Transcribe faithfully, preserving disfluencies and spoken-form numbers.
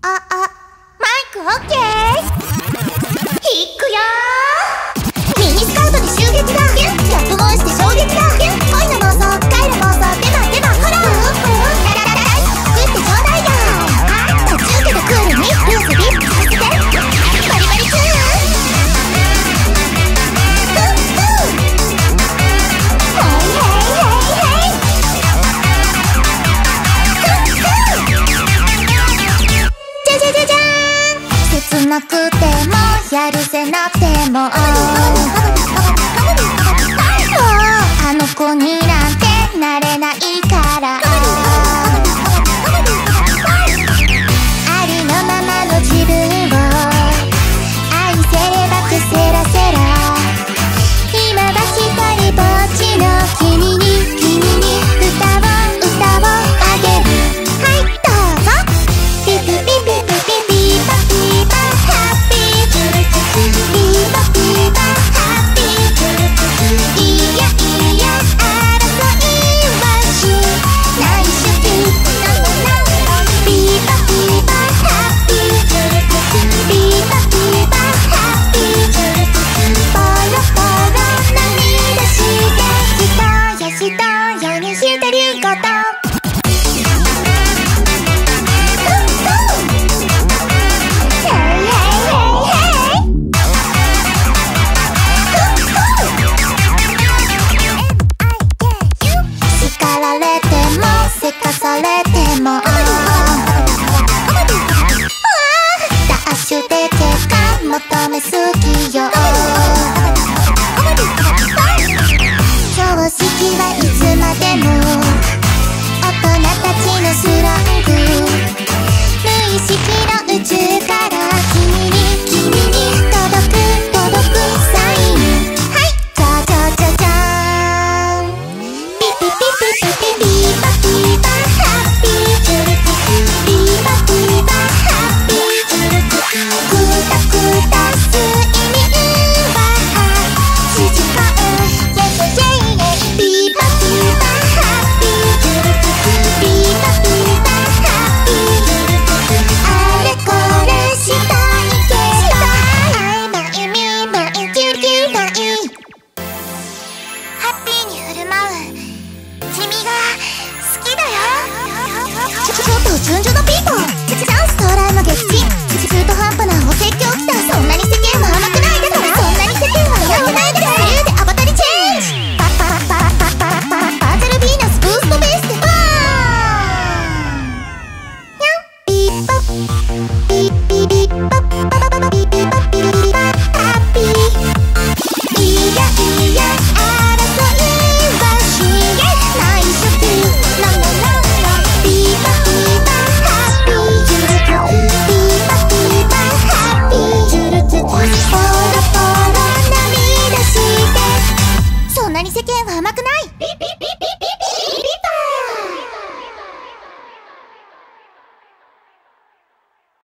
あ、あ、マイクオッケー。いくよー。ミニスカウトで襲撃だ。ラップボイスで衝撃だ。恋の妄想、帰る妄想、デマデマホラー。ララララライス作ってちょうだいよ。途中けどクールにルースビップさせて。バリバリチューン。フッフー。ヘイヘイヘイヘイ。じゃじゃじゃじゃーん。切なくてもやるせなくても、もうあの子になんてなれないからありのままの自分を愛せればケセラセラ。今は一人ぼっちの君に君に歌を歌をあげる。はいどうぞ。ピピピピピピピパピパハッピーピパピパハッピー。いやいや争いはしないしピピパピパハッピーピパピパハッピー。ポロポロ涙して人や人よにしてること。叱られてもせかされてもダッシュで結果求めすぎよ。常識はいつまでも大人たちのスラング。無意識の宇宙から君に君に届く届くサイン。はいじゃじゃじゃじゃーん。ピピピピピピピパピパハッピー。ピパピパハッピー。くたくたす意味は筋感イェイイェイイェイ。ピパピパハッピー。ピパピパハッピー。あれこれしたいけどマイミーマイキューキューマイ。ハッピーに振る舞う君が好きだよ。ちょちょっと順序のビートチャンス到来の撃沈。中途半端なお説教きた。そんなに世間は甘くないだろ。そんなに世間は甘くないだろ。スルーでアバタリチェンジ。パッパッパッパッパッパッパッパーゼルヴィーナスブーストベースでバーン。ニャンピーパッピーピーピーパッパッパッパッピーピーパッピーピーパッハッピー。いやいや争いはしないしピーララララピーパピーパハッピー。ピーパピーパハッピー。ポロポロ涙してそんなに世間は甘くない。ピピピピ